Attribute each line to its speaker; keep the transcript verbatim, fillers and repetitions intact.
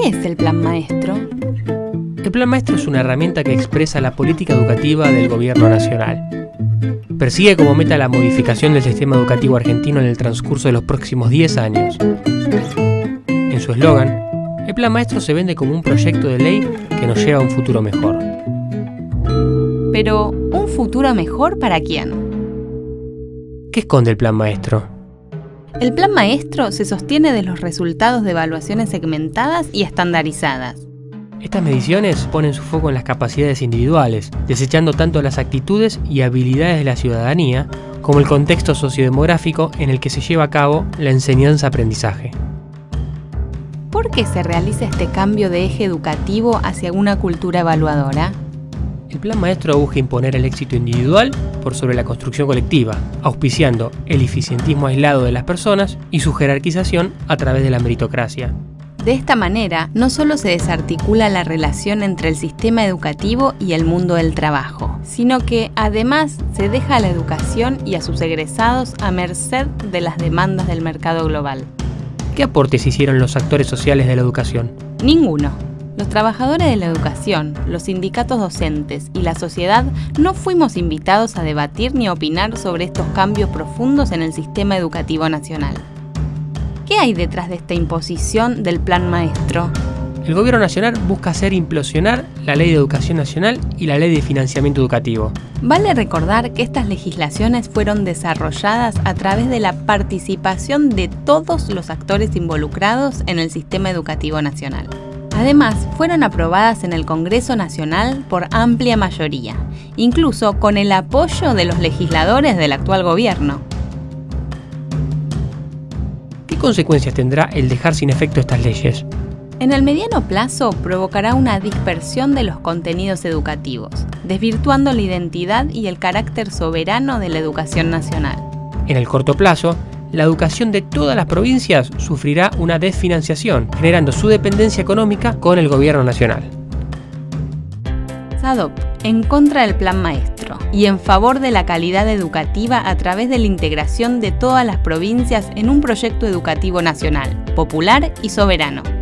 Speaker 1: es el Plan Maestro?
Speaker 2: El Plan Maestro es una herramienta que expresa la política educativa del Gobierno Nacional. Persigue como meta la modificación del sistema educativo argentino en el transcurso de los próximos diez años. En su eslogan, el Plan Maestro se vende como un proyecto de ley que nos lleva a un futuro mejor.
Speaker 1: Pero, ¿un futuro mejor para quién?
Speaker 2: ¿Qué esconde el Plan Maestro?
Speaker 1: El Plan Maestro se sostiene de los resultados de evaluaciones segmentadas y estandarizadas.
Speaker 2: Estas mediciones ponen su foco en las capacidades individuales, desechando tanto las actitudes y habilidades de la ciudadanía como el contexto sociodemográfico en el que se lleva a cabo la enseñanza-aprendizaje.
Speaker 1: ¿Por qué se realiza este cambio de eje educativo hacia una cultura evaluadora?
Speaker 2: El Plan Maestro busca imponer el éxito individual por sobre la construcción colectiva, auspiciando el eficientismo aislado de las personas y su jerarquización a través de la meritocracia.
Speaker 1: De esta manera, no solo se desarticula la relación entre el sistema educativo y el mundo del trabajo, sino que además se deja a la educación y a sus egresados a merced de las demandas del mercado global.
Speaker 2: ¿Qué aportes hicieron los actores sociales de la educación?
Speaker 1: Ninguno. Los trabajadores de la educación, los sindicatos docentes y la sociedad no fuimos invitados a debatir ni a opinar sobre estos cambios profundos en el sistema educativo nacional. ¿Qué hay detrás de esta imposición del Plan Maestro?
Speaker 2: El Gobierno Nacional busca hacer implosionar la Ley de Educación Nacional y la Ley de Financiamiento Educativo.
Speaker 1: Vale recordar que estas legislaciones fueron desarrolladas a través de la participación de todos los actores involucrados en el sistema educativo nacional. Además, fueron aprobadas en el Congreso Nacional por amplia mayoría, incluso con el apoyo de los legisladores del actual gobierno.
Speaker 2: ¿Qué consecuencias tendrá el dejar sin efecto estas leyes?
Speaker 1: En el mediano plazo provocará una dispersión de los contenidos educativos, desvirtuando la identidad y el carácter soberano de la educación nacional.
Speaker 2: En el corto plazo, la educación de todas las provincias sufrirá una desfinanciación, generando su dependencia económica con el Gobierno Nacional.
Speaker 1: SADOP, en contra del Plan Maestro y en favor de la calidad educativa a través de la integración de todas las provincias en un proyecto educativo nacional, popular y soberano.